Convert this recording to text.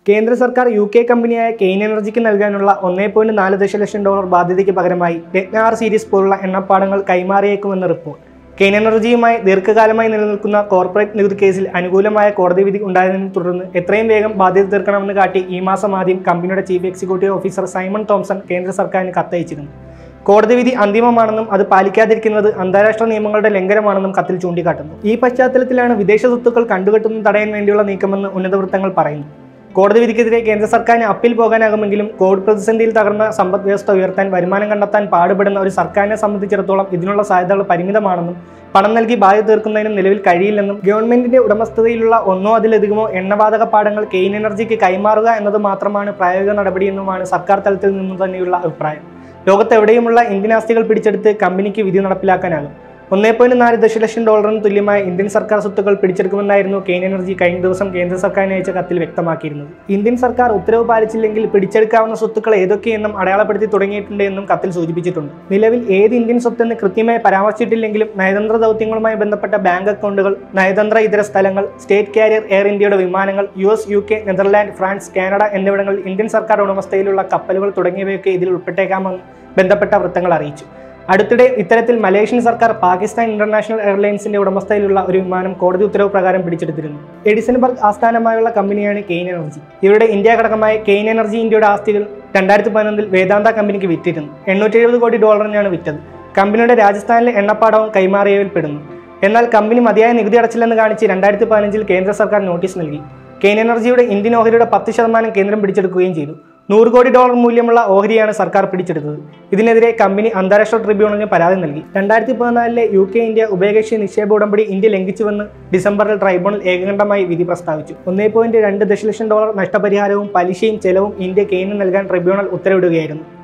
കേന്ദ്ര സർക്കാർ UK കമ്പനിയായ കെയ്ൻ എനർജിക്ക് നൽകാനുള്ള $1.4 ദശലക്ഷം ബാധ്യതയ്ക്ക് പകരമായി രത്ന സീരീസ് പോലുള്ള എണ്ണപ്പാടങ്ങൾ കൈമാറിയേക്കുമെന്ന് റിപ്പോർട്ട്. കെയ്ൻ എനർജിയുമായി ദീർഘകാലമായി നിലനിൽക്കുന്ന കോർപ്പറേറ്റ് നികുതി കേസിൽ അനുകൂലമായ കോടതി വിധി ഉണ്ടായതിനെ തുടർന്ന് എത്രയും വേഗം ബാധ്യത തീർക്കണമെന്ന് കാട്ടി ഈ മാസം ആദ്യം കമ്പനിയുടെ chief executive officer Simon Thomson കേന്ദ്ര സർക്കാരിന് കത്തയച്ചിരുന്നു. കോടതി വിധി അന്തിമമാണെന്നും അത് പാലിക്കാതിരിക്കുന്നത് അന്താരാഷ്ട്ര നിയമങ്ങളുടെ ലംഘനമാണെന്നും കത്തിൽ ചൂണ്ടിക്കാട്ടുന്നു. ഈ പശ്ചാത്തലത്തിലാണ് വിദേശ സ്വത്തുക്കൾ കണ്ടുകെട്ടുന്നത് തടയാൻ വേണ്ടിയുള്ള നീക്കമെന്ന് ഉന്നത വൃത്തങ്ങൾ പറയുന്നു. കോടതി വിധിക്കെതിരെ കേന്ദ്ര സർക്കാരിന് അപ്പീൽ പോകാനാകുമെങ്കിലും കോവിഡ് പ്രതിസന്ധിയിൽ തകർന്ന സമ്പദ് വ്യവസ്ഥ ഉയർത്താൻ വരുമാനം കണ്ടെത്താൻ പാടുപെടുന്ന ഒരു സർക്കാരിനെ സംബന്ധിച്ചിടത്തോളം ഇതിനുള്ള സാധ്യതകൾ പരിമിതമാണെന്നും പണം നൽകി ബാധ്യത തീർക്കുന്നതിനും നിലവിൽ കഴിയില്ലെന്നും ഗവൺമെന്റിന്റെ ഉടമസ്ഥതയിലുള്ള ഒന്നോ അതിലധികമോ എണ്ണവാതക പാടങ്ങൾ കെയ്ൻ എനർജിക്ക് കൈമാറുക എന്നത് മാത്രമാണ് പ്രായോഗിക നടപടിയെന്നുമാണ് സർക്കാർ തലത്തിൽ നിന്നു തന്നെയുള്ള അഭിപ്രായം. ലോകത്തെവിടെയുമുള്ള ഇന്ത്യൻ ആസ്തികൾ പിടിച്ചെടുത്ത് കമ്പനിക്ക് വിധി നടപ്പിലാക്കാനാകും. $1.4 ദശലക്ഷം തുല്യമായ ഇന്ത്യൻ സർക്കാർ സ്വത്തുക്കൾ പിടിച്ചെടുക്കുമെന്നായിരുന്നു കെയ്ൻ എനർജി കഴിഞ്ഞ ദിവസം കേന്ദ്ര സർക്കാരിന് അയച്ച കത്തിൽ വ്യക്തമാക്കിയിരുന്നത്. ഇന്ത്യൻ സർക്കാർ ഉത്തരവ് പാലിച്ചില്ലെങ്കിൽ പിടിച്ചെടുക്കാവുന്ന സ്വത്തുക്കൾ ഏതൊക്കെയെന്നും അടയാളപ്പെടുത്തി തുടങ്ങിയിട്ടുണ്ട് എന്നും കത്തിൽ സൂചിപ്പിച്ചിട്ടുണ്ട്. നിലവിൽ ഏത് ഇന്ത്യൻ സ്വത്തെന്ന് കൃത്യമായി പരാമർശിച്ചിട്ടില്ലെങ്കിലും നയതന്ത്ര ദൗത്യങ്ങളുമായി ബന്ധപ്പെട്ട ബാങ്ക് അക്കൗണ്ടുകൾ, നയതന്ത്ര ഇതര സ്ഥലങ്ങൾ, സ്റ്റേറ്റ് കാരിയർ എയർ ഇന്ത്യയുടെ വിമാനങ്ങൾ, US, UK, Netherland, France, Canada എന്നിവിടങ്ങളിൽ ഇന്ത്യൻ സർക്കാർ ഉടമസ്ഥതയിലുള്ള കപ്പലുകൾ തുടങ്ങിയവയൊക്കെ ഇതിൽ ഉൾപ്പെട്ടേക്കാമെന്ന് ബന്ധപ്പെട്ട വൃത്തങ്ങൾ അറിയിച്ചു. അടുത്തിടെ ഇത്തരത്തിൽ മലേഷ്യൻ സർക്കാർ പാകിസ്ഥാൻ ഇന്റർനാഷണൽ എയർലൈൻസിന്റെ ഉടമസ്ഥതയിലുള്ള ഒരു വിമാനം കോടതി ഉത്തരവ് പ്രകാരം പിടിച്ചെടുത്തിരുന്നു. എഡിസൺബർഗ് ആസ്ഥാനമായുള്ള കമ്പനിയാണ് കെയ്ൻ എനർജി. ഇവരുടെ ഇന്ത്യ ഘടകമായ കെയ്ൻ എനർജി ഇന്ത്യയുടെ ആസ്തികൾ 2011 വേദാന്ത കമ്പനിക്ക് വിറ്റിരുന്നു. $870 കോടി വിറ്റത്. കമ്പനിയുടെ രാജസ്ഥാനിലെ എണ്ണപ്പാടവും കൈമാറിയവയിൽ പെടുന്നു. എന്നാൽ കമ്പനി മതിയായ നികുതി അടച്ചില്ലെന്ന് കാണിച്ച് 2015 കേന്ദ്ര സർക്കാർ നോട്ടീസ് നൽകി. കെയ്ൻ എനർജിയുടെ ഇന്ത്യൻ ഓഹരിയുടെ 10% കേന്ദ്രം പിടിച്ചെടുക്കുകയും ചെയ്തു. $100 കോടി മൂല്യമുള്ള ഓഹരിയാണ് സർക്കാർ പിടിച്ചെടുത്തത്. ഇതിനെതിരെ കമ്പനി അന്താരാഷ്ട്ര ട്രിബ്യൂണലിന് പരാതി നൽകി. 2014 UK ഇന്ത്യ ഉഭയകക്ഷി നിക്ഷേപ ഉടമ്പടി ഇന്ത്യ ലംഘിച്ചുവെന്ന് ഡിസംബറിൽ ട്രൈബ്യൂണൽ ഏകകണ്ഠമായി വിധി പ്രസ്താവിച്ചു. $1.2 ദശലക്ഷം നഷ്ടപരിഹാരവും പലിശയും ചെലവും ഇന്ത്യ കെയ്ന് നൽകാൻ ട്രിബ്യൂണൽ ഉത്തരവിടുകയായിരുന്നു.